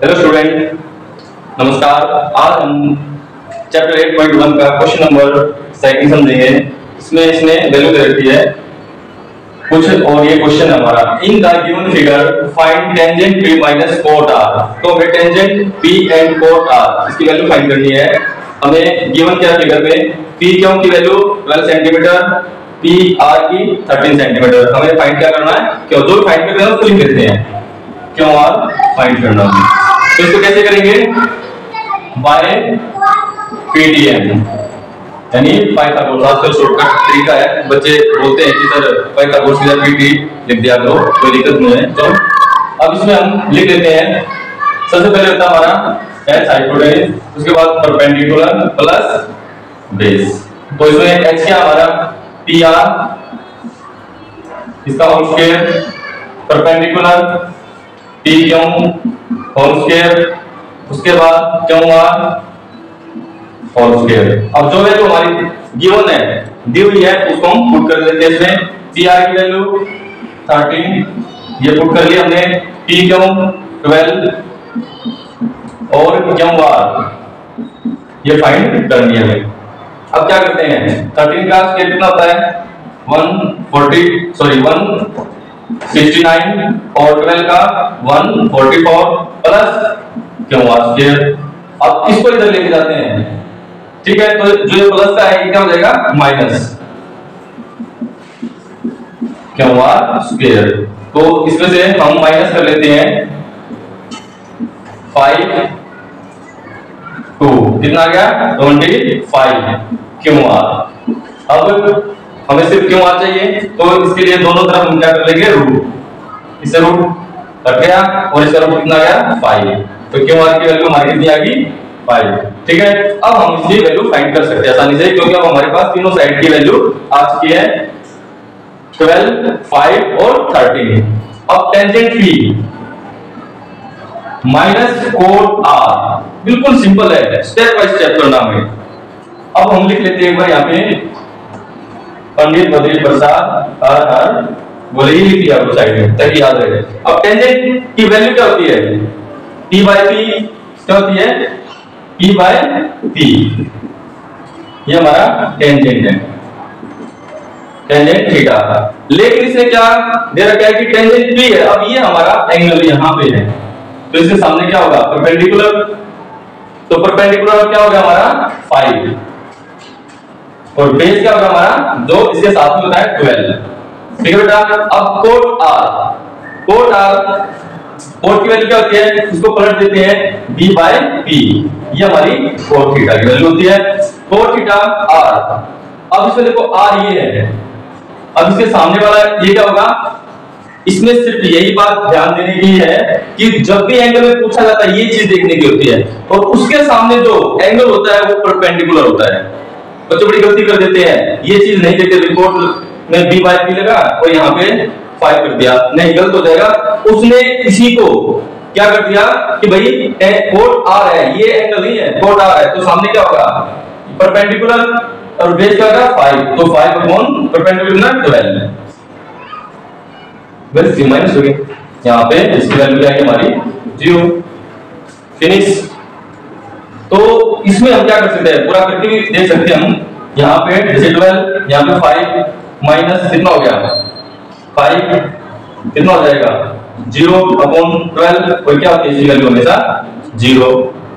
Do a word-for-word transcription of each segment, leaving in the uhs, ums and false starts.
Hello student, नमस्कार। आज हम चैप्टर एट पॉइंट वन का क्वेश्चन नंबर सेकंड समझेंगे। इसमें इसने वैल्यू दे रखी है कुछ, और ये क्वेश्चन है हमारा, in the given figure find tangent p minus cot r। तो हमें tangent p and cot r इसकी वैल्यू फाइंड करनी है। हमें गिवन क्या फिगर में p क्यों की value twelve centimetre, p r की थर्टीन सेंटीमीटर। हमें फाइंड क्या करना है, क्यों जो फाइंड करते हैं उसको लिख देते हैं, क्यों r फाइंड करना है। तो इसको कैसे करेंगे, बाय पीडीएम यानी पाइथागोरस। आजकल शॉर्टकट तरीका है, बच्चे बोलते हैं कि सर पाइथागोरस की पीटी लिख दिया करो, कोई दिक्कत नहीं है। तो अब इसमें हम लिख लेते हैं, सबसे पहले होता है हमारा एच हाइपोटेन्यूज, उसके बाद परपेंडिकुलर प्लस बेस। तो इसमें एच क्या हमारा पी आर, इसका whole square, perpendicular P Q whole square, उसके बाद क्यों आर होल स्क्वायर। अब जो वैल्यू हमारी गिवन है, दी हुई है, उसको हम पुट कर देते हैं इसमें। पी आर की वैल्यू थर्टीन, ये पुट कर लिया हमने। पी क्यों ट्वेल्व और क्यों आर, ये फाइंड करनी है हमें। अब क्या करते हैं, थर्टीन का स्क्वायर कितना होता है one forty sorry one sixty nine और ट्वेल्व का one forty four plus Q R square. अब इसको इधर लेके जाते हैं, ठीक है। तो जो ये प्लस का है ये क्या हो जाएगा माइनस क्यों आर स्क्वायर। तो इसमें से हम माइनस कर लेते हैं फाइव टू, कितना आ गया ट्वेंटी फाइव क्यों आर। अब हमें सिर्फ क्यों आर चाहिए, तो इसके लिए दोनों तरफ हम क्या कर लेंगे रूट, इससे रूट कट गया और इसका रूट कितना आ गया फाइव। तो क्यों आर की वैल्यू हमारी कितनी आ गई फाइव, ठीक है। अब हम इसकी वैल्यू फाइंड कर सकते हैं आसानी से, क्योंकि अब हमारे पास तीनों साइड की वैल्यू आ चुकी है ट्वेल्व, फाइव और थर्टीन। अब tangent p minus cot r, बिल्कुल सिंपल है, स्टेप बाय स्टेप करना है। अब हम लिख लेते हैं एक बार यहाँ पे पंडित बद्री प्रसाद हर हर बोले, ही लिख दिया आपको साइड में ताकि याद रहे। अब टेंजेंट की वैल्यू क्या होती है, p बाय p क्या होती है, p बाय p। ये हमारा टेंजेंट है, टेंजेंट थीटा। लेकिन इसे क्या दे रखा है कि टेंजेंट p है। अब ये हमारा एंगल यहाँ पे है, तो इसके सामने क्या होगा परपेंडिकुलर। तो परपेंडिकुलर क्या होगा हमारा फाइव और बेस क्या होगा हमारा, जो इसके साथ में होता है ट्वेल्व, ठीक है बेटा। अब cot r, cot r cot की वैल्यू क्या होती है, इसको पलट देते हैं b बाय p, ये हमारी कोट थीटा की वैल्यू होती है, कोट थीटा r। अब इसमें देखो r ये है, अब इसके सामने वाला ये क्या होगा। इसमें सिर्फ यही बात ध्यान देने की है कि जब भी एंगल में पूछा जाता है ये चीज देखने की होती है, और उसके सामने जो एंगल होता है वो परपेंडिकुलर होता है। बच्चे बड़ी गलती कर देते हैं, ये चीज नहीं देखते, रिपोर्ट में b बाय p लगा और यहाँ पे फाइव कर दिया, नहीं गलत हो जाएगा। उसने इसी को क्या कर दिया कि भाई कोट r है, ये एंगल नहीं है, कोट r है, तो सामने क्या होगा परपेंडिकुलर और बेस क्या होगा फाइव, तो फाइव अपॉन परपेंडिकुलर ट्वेल्व, बस सी माइनस हो गया। यहाँ पे इसकी वैल्यू क्या है हमारी जीरो, फिनिश। तो इसमें हम क्या कर सकते हैं, पूरा करके भी देख सकते हैं हम। यहाँ पे जैसे ट्वेल्व, यहाँ पे फाइव माइनस कितना हो गया फाइव, कितना हो जाएगा जीरो अपॉन ट्वेल्व, और क्या होती है इसकी वैल्यू हमेशा जीरो,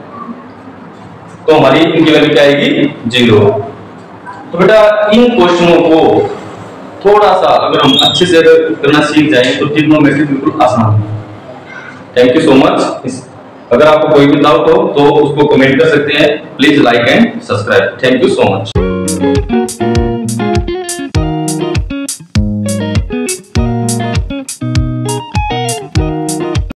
तो हमारी इनकी वैल्यू क्या आएगी जीरो। तो बेटा इन क्वेश्चनों को थोड़ा सा अगर हम अच्छे से करना सीख जाएं तो ट्रिग्नोमेट्री बिल्कुल आसान है। Thank you so much. अगर आपको कोई भी डाउट हो तो उसको कमेंट कर सकते हैं। Please like and subscribe. Thank you so much.